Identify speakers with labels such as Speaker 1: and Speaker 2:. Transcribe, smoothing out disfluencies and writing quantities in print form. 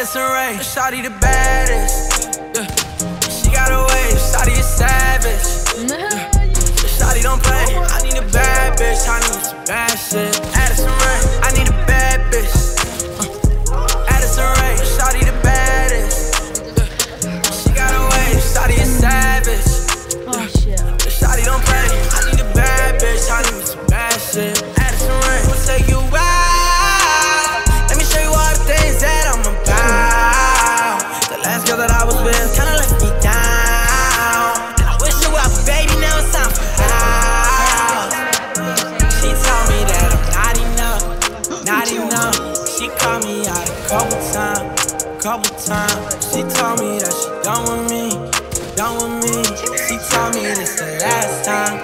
Speaker 1: Addison Rae, shawty the baddest. Yeah. She got a wave, shawty is savage. Yeah. Shawty don't play, I need a bad bitch, I need some bad shit. Addison Rae, I need a bad bitch. Addison Rae, shawty the baddest. Yeah. She got a wave, shawty is savage. Yeah. Shawty don't play, I need a bad bitch, I need some bad shit. Addison Rae, I'ma take you out. Let me show you all the things that I'm about. The last girl that I was with kinda left me down, and I wish you well, but baby, now it's time for out. She told me that I'm not enough, not enough. She called me out a couple times. She told me that she done with me, done with me. She told me this the last time.